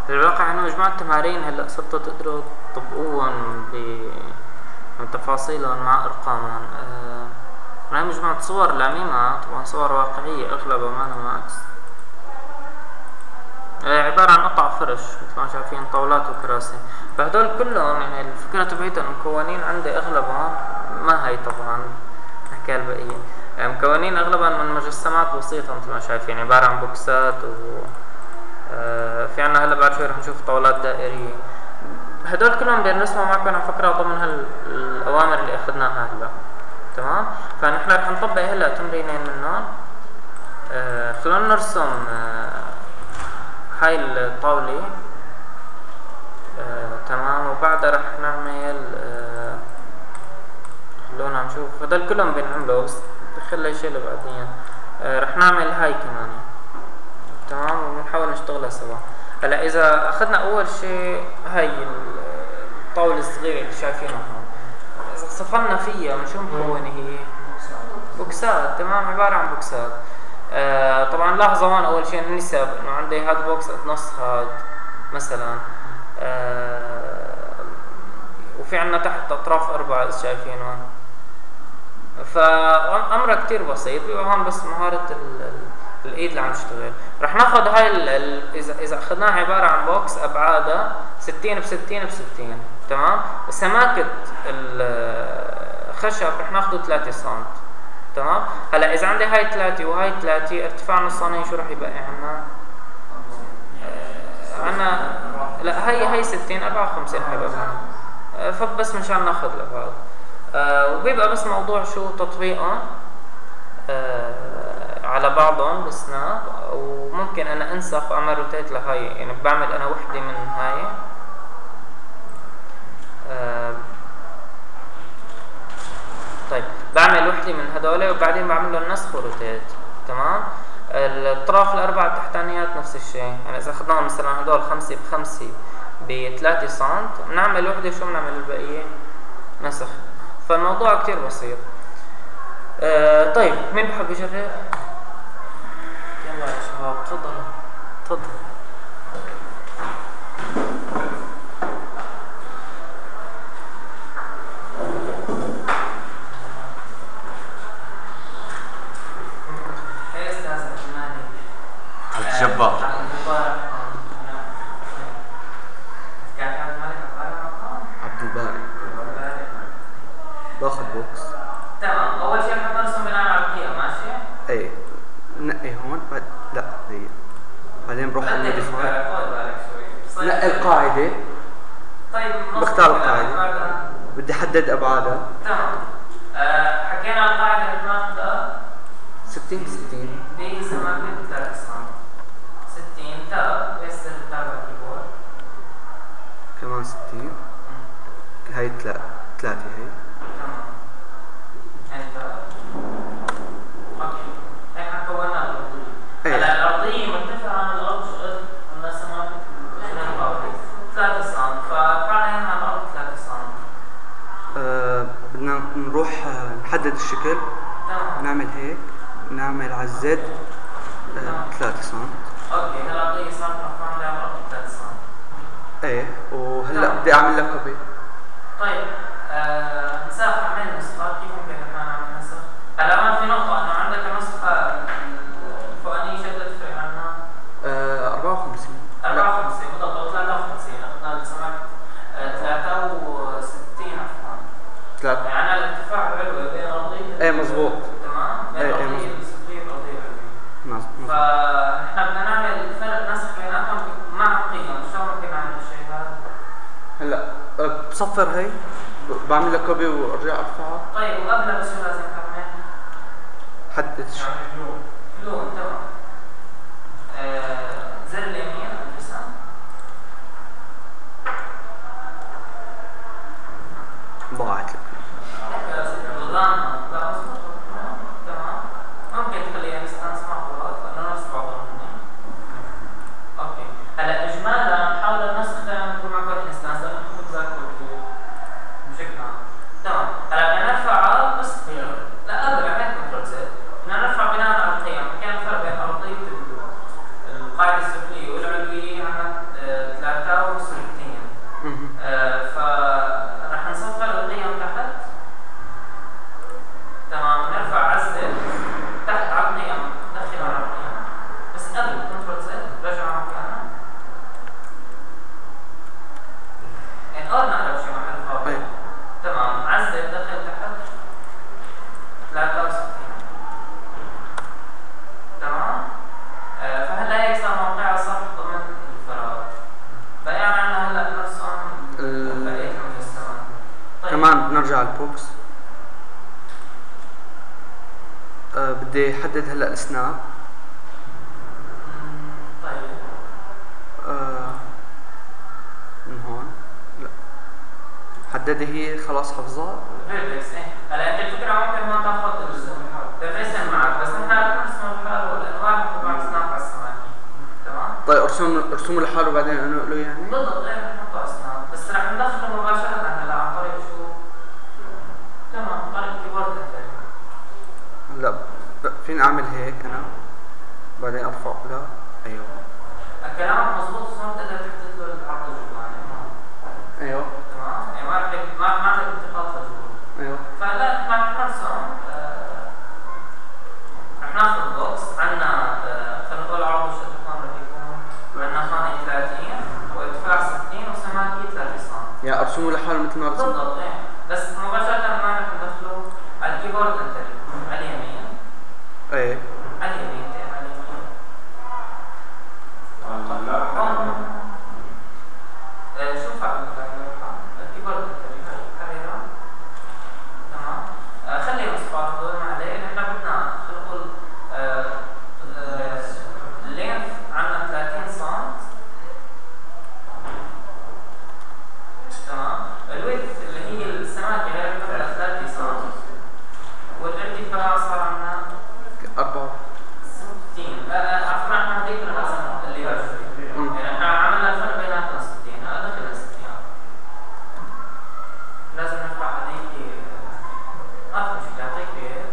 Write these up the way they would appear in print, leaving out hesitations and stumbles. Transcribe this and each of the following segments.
الواقع انه مجموعة تمارين هلا صرتوا تقدروا تطبقوهم بتفاصيلهم مع ارقامهم. هاي مجموعة صور لاميمة، طبعا صور واقعية اغلبها ما ماكس، عبارة عن قطع فرش مثل ما شايفين، طاولات وكراسي. فهدول كلهم يعني الفكرة تبعيتهم مكونين عندي اغلبهم، ما هي طبعا نحكي البقية، مكونين اغلبا من مجسمات بسيطة مثل ما شايفين، عبارة عن بوكسات و في عنا هلا بعد شوي رح نشوف طاولات دائرية. هدول كلهم بنرسموا معكم على فكرة ضمن هالأوامر اللي أخذناها هلا، تمام؟ فنحن رح نطبق هلا تمرينين منهم. خلونا نرسم هاي الطاولة، تمام، وبعدها رح نعمل خلونا نشوف هدول كلهم بنعملوا، بس بخلي شيء لبعدين. رح نعمل هاي كمان، تمام، وبنحاول نشتغلها سوا. هلا اذا اخذنا اول شيء هاي الطاوله الصغيره اللي شايفينها هون، اذا صفنا فيها من شو مكونه هي؟ بوكسات، تمام، عباره عن بوكسات. طبعا لاحظوا هون اول شيء النسب، انه عندي هاد بوكس قد نص هاد مثلا، وفي عندنا تحت اطراف 4 اذا شايفين هون. فامرها كتير بسيط، بيبقى هون بس مهاره الايد اللي عم تشتغل. رح ناخذ هاي اذا اخذناها عباره عن بوكس ابعادها 60 ب 60 ب 60، تمام، وسماكه الخشب رح ناخذه 3 سم، تمام. هلا اذا عندي هاي 3 وهاي 3، ارتفاع نصاني شو رح يبقى عنا؟ لا هي 60 54 حبايبنا، فبس مشان ناخذ الابعاد. وبيبقى بس موضوع شو تطبيقهم على بعضهم بسناب، وممكن انا انسخ واعمل روتيت لهاي، يعني بعمل انا وحده من هاي، طيب بعمل وحده من هدول وبعدين بعمل لهم نسخ وروتيت، تمام. الاطراف الاربعه التحتانيات نفس الشيء، يعني اذا اخذناهم مثلا هدول 5 ب 5 ب 3 سم، بنعمل وحده شو بنعمل البقيه؟ نسخ. فالموضوع كتير بسيط. طيب مين بحب يجرب؟ يلا يا شباب تفضلوا تفضلوا. يا استاذ عثماني الجبار عبد الباري باخذ بوكس، تمام. اول شيء رح نرسم بناء على القيم، ماشي؟ ايه نقي هون بعد لا هي بعدين بروح على الموديفاي، نقي القاعدة. طيب بختار القاعدة، بدي احدد ابعادها، تمام. حكينا القاعدة اللي بناخذها 60 60 بسماكة 3 سم، 60 تاب يصير تابع الكيبورد، كمان 60. هاي 3 هي، تمام. انتر. اوكي، هيك حكونا الارضية. هلا الارضية مرتفعة عن الارض شو قد؟ عندنا سماكة 3 سم، ففعليا على الارض 3 سم. بدنا نروح نحدد الشكل، تمام. نعمل هيك، نعمل على الزد 3 سم. اوكي، هلا الارضية صارت مرفوعة على الارض 3 سم. ايه، وهلا بدي اعمل لها كوبي. طيب نسخ، عمل نسخة، كيف ممكن نحن نعمل نسخ؟ هلا ما في نقطة انه عندك النسخة الفوقانية شو تفرق عنها؟ 54 54 بالضبط، او 53 اخذنا السمك 63 عفوا. 3 يعني الارتفاع علوي بين الارضية. ايه مضبوط، تمام؟ بين الارضية السفلية والارضية العلوية. مضبوط. فنحن بدنا نعمل فرق نسخ بيناتهم مع القيم، شلون ممكن نعمل هالشيء هذا؟ هلا بصفر هي، بعمل لها كوبي وارجع ارفعها. طيب وقبلها بس شو لازم تعمل؟ حدد لون، تمام. زر اليمين الجسم، ضاعت لك. نظامها لا مظبوط، تمام. ممكن تخليها انستانس مع بعض لانه نفس بعضهم. اوكي، هلا اجمالا نحاول نسخ نكون مع كل انستانس لانه نحط ذاك بشكل عام، تمام. هلا بدنا نرفعها بس لا قبل عملت كنترول زد، بدنا نرفع بناء على القيم. نرجع البوكس. بدي احدد هلا السناب. طيب من هون لا حددها هي خلاص حفظها. فيرتكس. هلا انت الفكره ممكن ما تاخذ الرسم معك، بس نحن بنرسم الحال والانواع تبع سناب على السماكه. تمام؟ طيب ارسمه لحاله وبعدين انقله يعني؟ بالضبط. رح نحطه على سناب، بس رح ندخله مباشره هلا عن طريق شو؟ تمام، عن طريق الكيبورد انتري. لا فين اعمل هيك انا بعدين ارفع. لا ايوه كلامك مضبوط، بس ما بتقدر تحدد له العرض الجواني. ايوه تمام؟ يعني ما عندك انتقال للجواني. ايوه. فلا احنا رح نرسم، رح ناخذ بوكس عندنا، خلينا نقول عرضه شو قد رح يكون، عندنا خانه 30 وارتفاع 60 وسماكه 3 سم. يعني ارسمه لحاله مثل ما رسمت؟ بالضبط. بس مباشره ما رح ندخله على الكيبورد انتري على اليمين. ايه على اليمين على اليمين. شوف على الكيبورد انتري حريرة. تمام. خلي الاصفار هذول ما عليه. نحن بدنا نقول اللينث عندنا 30 سم. تمام. الويدث اللي هي السماكه هي بتبقى 3 سم، والارتفاع صار عندنا 64. عفوا احنا هذيك لازم اللي يعني احنا عملنا الفرق بيناتنا 60. هذا دخل 60. لازم نرفع هذيك. مش يعطيك بيت.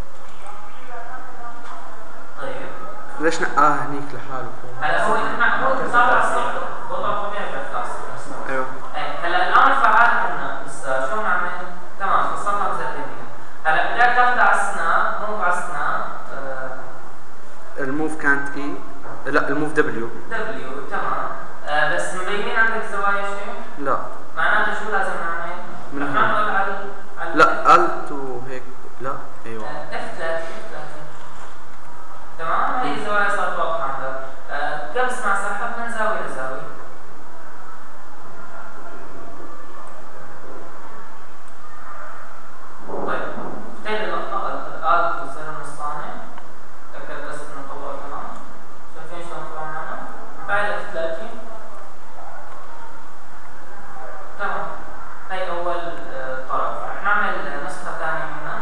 طيب ليش نقاه هنيك لحاله فوق؟ هلا هو صار وضع طبيعي بالكلاس. ايوه. هلا الان الفعال عندنا لسه شو نعمل؟ تمام وصلنا مزدنين. هلا بدك تاخذ على السناب، موف على السناب. الموف كانت اي؟ لا الموف دبليو. تمام. بس مبينين عندك زوايا شيء؟ لا. معناته شو لازم نعمل؟ من رح نعمل على لا الت وهيك. لا ايوه F3. تمام. هي الزوايا صارت واضحه عندك. كبس مع سحب من زاويه لزاويه. طيب افتح اللقطه الآلة الزر النصاني. تأكد بس انه طبقه تمام. شايفين شلون طلع معنا؟ فعل F30. تمام. هي اول طرف. رح نعمل نسخه ثانيه منها.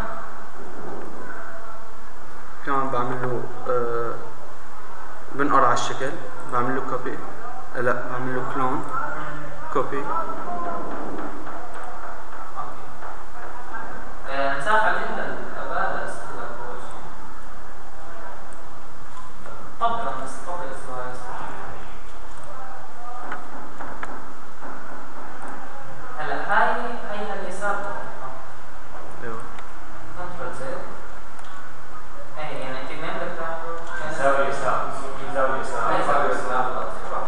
كمان بعمل له بنقر على الشكل، بعمل له كوبي. لا بعمل له كلون كوبي. مساحة جدا أبدا استهلاك أول شيء. طبقا بس طبق الزوايا. هلا هاي اليسار طبقا. ايوه. كنترول زد. هي يعني انت منين بدك تاخذ؟ زاوية يسار. زاوية يسار. هاي زاوية يسار.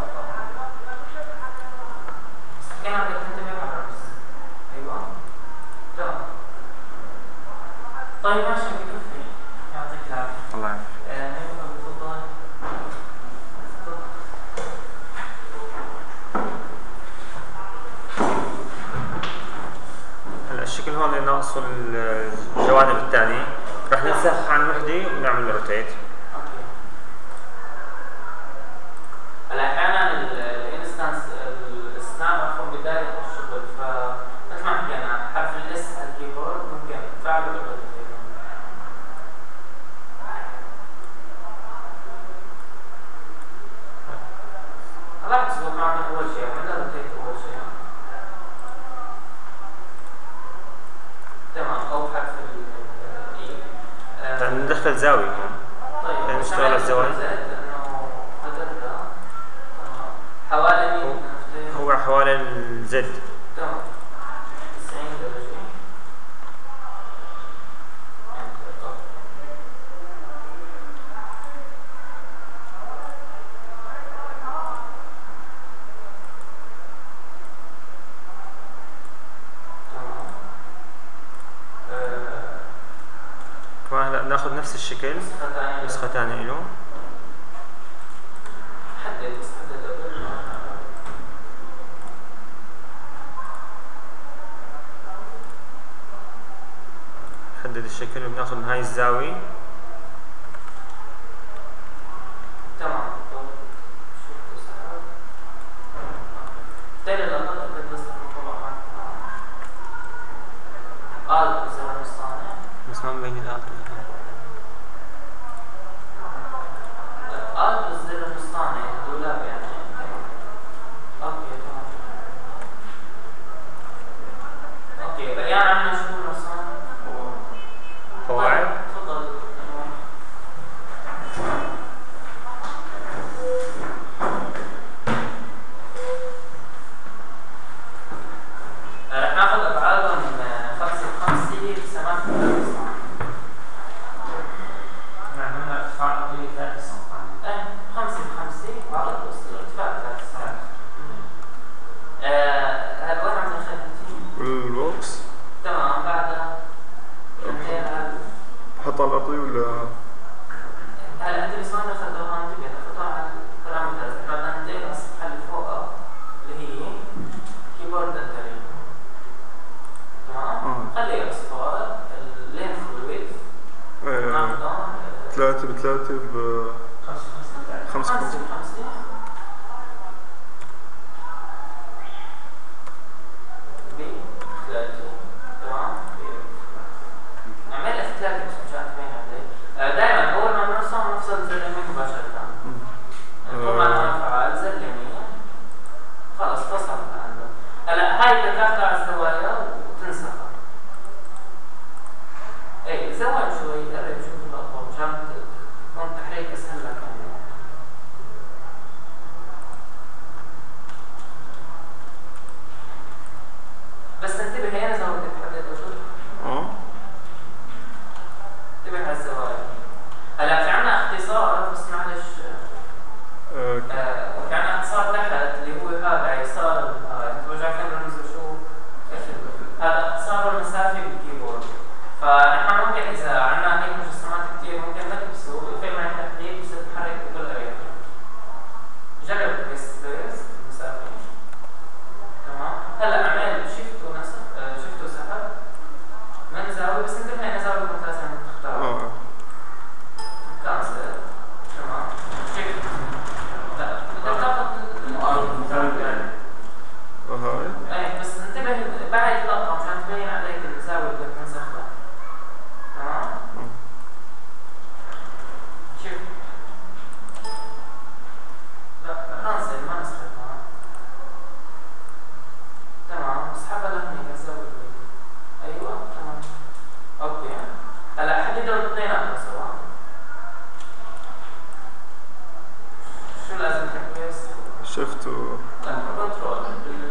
كان بدك تنتبه على الرأس. أيوه. تمام. طيب ماشي بكفي. يعطيك العافية. الله يعافيك. هلا الشكل هون ناقصه الجوانب الثانية، رح ننسخ عن وحدة ونعمل روتيت. هلا احيانا الانستنس السناب عفوا بداية الشغل، فمثل ما حكينا حرف الاس على الكيبورد ممكن تفعله بالروتيت. هلا تزبط معك اول شيء، عملنا روتيت اول شيء. تمام. او حرف الاي. ندخل زاوية هون. طيب نشتغل على الزوايا. لانه هذا حوالي مين؟ هو حوالي الزد. تمام. 90 درجة. كمان هلا ناخذ نفس الشكل، نسخة ثانية له. حدد بس حدد قبل. الشكل وبناخذ من هاي الزاوية. تمام. شفت سحب تاني الأقل بس طبعا زر المصانع بس ما مبين الآلة. زر المصانع الدولاب يعني. اوكي تمام. اوكي بقى يعني عندنا شو المصانع؟ قواعد. تفضل. رح ناخذ ابعادهم 5 ب5 بسماك المصانع. يعني هنا ارتفاع الأرضية 3 سم. 5 ب5 وعرض ارتفاع 3 سم. هذا وين عم تخلي؟ والبوكس تمام. بعدها حط على الأرضية ولا؟ هلا انت بس ما دخلتوها انتبه تحطوها على البارامترز. احنا بدنا ننتقل على الصفحه اللي فوقها اللي هي كيبورد انتري. تمام. خلي الاصفار اللينث والويدث ناخذهم 3 ب3 ب 5 5 ب5. تمام. نعمل افتلاك مشان تبين عليه. دائما اول ما بنرسم نفصل زر اليمين مباشره. طول ما انا فعال زر اليمين خلص فصل عنده. هلا هاي بتاخذها على الزوايا وتنسخها. اي زود شوي قرب شوف اللقطه مشان تكون التحريك اسهل لك. بس انتبه هنا زاوية تحدد وجود. انتبه على الزوايا. هلا في عنا اختصار بس معلش. في عنا اختصار تحت اللي هو هذا يسار انتوا شايفين رمزه شو؟ هذا اختصار المسافة بالكيبورد. فنحن ممكن اذا عنا هيك مجسمات كثير ممكن نكبسه ويفهم عن التحديد ويصير تحرك بكل اريحية. جرب بس المسافة. تمام. هلا اعمل شيفت ونسخ شيفت وسحب من زاوية بس انتبه هنا زاوية كنت لازم تختارها. كانسل. تمام. شيفت. لا بدك تاخذ هاي. بس انتبه بعد اللقطة مشان تبين عليك الزاوية اللي بدك تنسخها. تمام. شيفت. لا كانسل ما نسختها. تمام. اسحبها لهنيك الزاوية اللي ايوه تمام. اوكي. هلا حددوا الاثنينات سوا. شو لازم تحكي؟ شفت لا كنترول.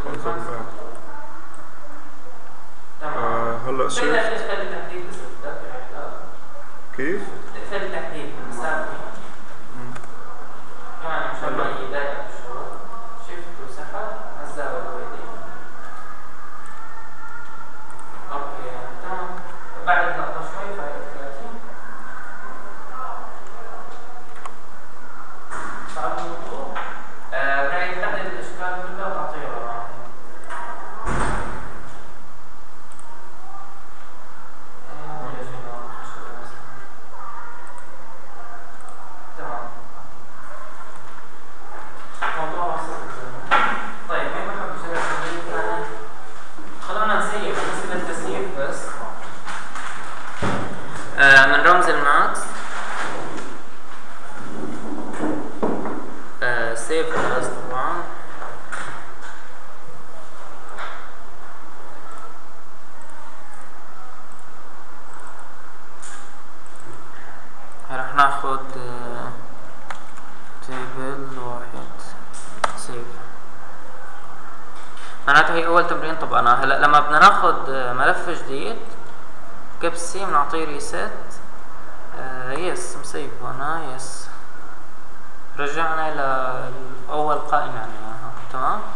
تمام. هلا شفت تقدر تحديد بس بدك كيف؟ تقدر تحديد المسافة. يعني مشان ما يضايقك الشغل. شفت وسحب على الزاوية الوحيدة. اوكي تمام. بعد نقطة شوي فهي 30. صعب الموضوع. بدك تحدد الاشكال كلها وتعطيه رقم. تمام. موضوع بسيط. طيب مين بحب يشتغل تمرين ثاني؟ خلونا نسيب بالنسبة للتسييف بس. من رمز الماكس سيف خلاص طبعا. رح ناخد تيبل واحد سيف. معناته هي اول تمرين طبعا. هلا لما بدنا ناخد ملف جديد كبسي بنعطيه ريست. يس مسيف هنا. يس رجعنا الى اول قائمة يعني. تمام.